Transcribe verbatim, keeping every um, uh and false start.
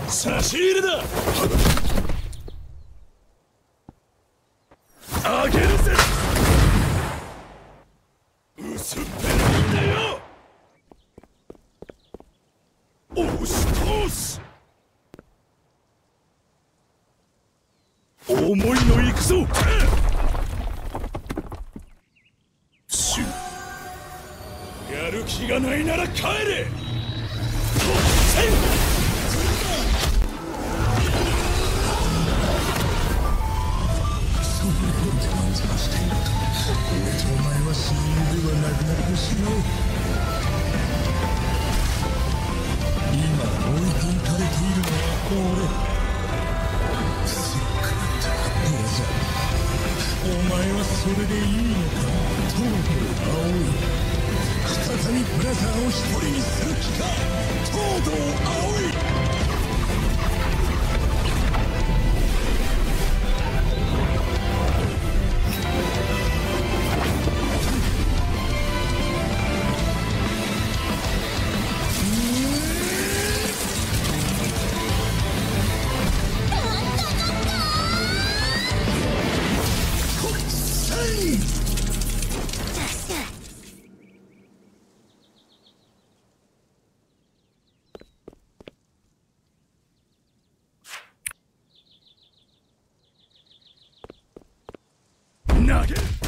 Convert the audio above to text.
差し入れだ。あげるぜ。薄っぺらいんだよ。押し通す。思いのいくぞ。シュやる気がないなら帰れ。突然お前は親友ではなくなってしまう。今置いていかれているのは俺。せっかくブラザー、お前はそれでいいのか。とうとう葵、再びブラザーを一人にする気か。とうとう葵。 投げる。